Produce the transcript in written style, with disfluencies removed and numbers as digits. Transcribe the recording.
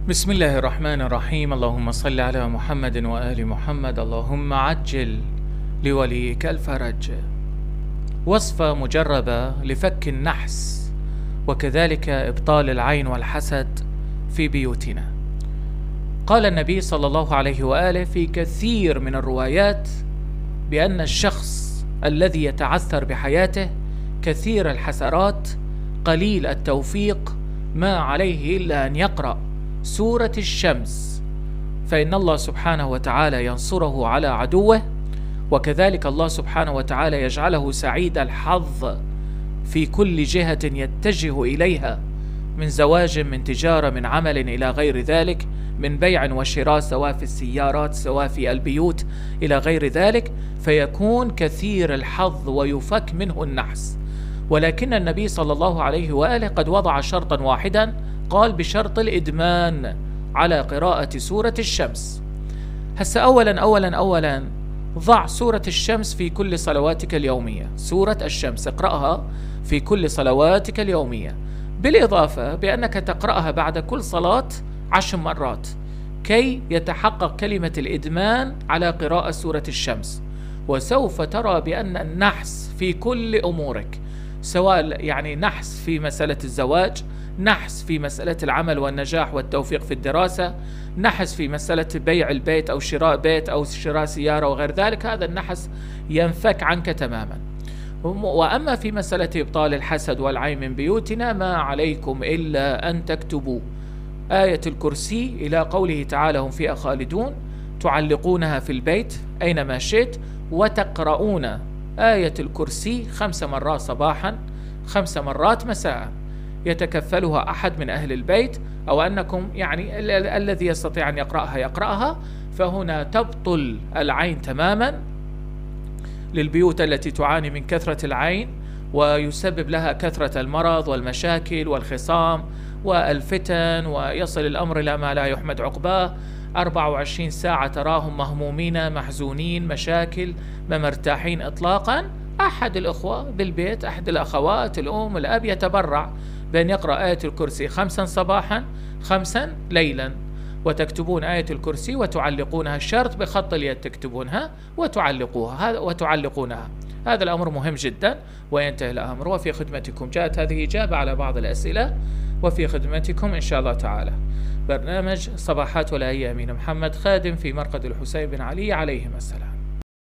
بسم الله الرحمن الرحيم. اللهم صل على محمد وآل محمد. اللهم عجل لوليك الفرج. وصفة مجربة لفك النحس وكذلك إبطال العين والحسد في بيوتنا. قال النبي صلى الله عليه وآله في كثير من الروايات بأن الشخص الذي يتعثر بحياته كثير الحسرات قليل التوفيق ما عليه إلا أن يقرأ سورة الشمس، فإن الله سبحانه وتعالى ينصره على عدوه، وكذلك الله سبحانه وتعالى يجعله سعيد الحظ في كل جهة يتجه إليها، من زواج، من تجارة، من عمل إلى غير ذلك، من بيع وشراء، سواء في السيارات سواء في البيوت إلى غير ذلك، فيكون كثير الحظ ويفك منه النحس. ولكن النبي صلى الله عليه وآله قد وضع شرطا واحدا، قال بشرط الإدمان على قراءة سورة الشمس. هسه أولا ضع سورة الشمس في كل صلواتك اليومية. سورة الشمس اقرأها في كل صلواتك اليومية، بالإضافة بأنك تقرأها بعد كل صلاة 10 مرات كي يتحقق كلمة الإدمان على قراءة سورة الشمس. وسوف ترى بأن النحس في كل أمورك، سواء يعني نحس في مسألة الزواج، نحس في مسألة العمل والنجاح والتوفيق في الدراسة، نحس في مسألة بيع البيت أو شراء بيت أو شراء سيارة وغير ذلك، هذا النحس ينفك عنك تماما. وأما في مسألة إبطال الحسد والعين من بيوتنا، ما عليكم إلا أن تكتبوا آية الكرسي إلى قوله تعالى هم فيها خالدون، تعلقونها في البيت أينما شئت، وتقرؤون آية الكرسي 5 مرات صباحا 5 مرات مساء، يتكفلها أحد من أهل البيت، أو أنكم يعني الذي يستطيع أن يقرأها، فهنا تبطل العين تماما للبيوت التي تعاني من كثرة العين ويسبب لها كثرة المرض والمشاكل والخصام والفتن، ويصل الأمر إلى ما لا يحمد عقباه. 24 ساعة تراهم مهمومين محزونين، مشاكل، ما مرتاحين إطلاقا. أحد الأخوة بالبيت، أحد الأخوات، الأم، الأب، يتبرع بأن يقرأ آية الكرسي 5 صباحا 5 ليلا، وتكتبون آية الكرسي وتعلقونها، الشرط بخط اليد تكتبونها وتعلقونها. هذا الأمر مهم جدا وينتهي الأمر. وفي خدمتكم جاءت هذه إجابة على بعض الأسئلة، وفي خدمتكم إن شاء الله تعالى برنامج صباحات ولا أيامين محمد خادم في مرقد الحسين بن علي عليهما السلام.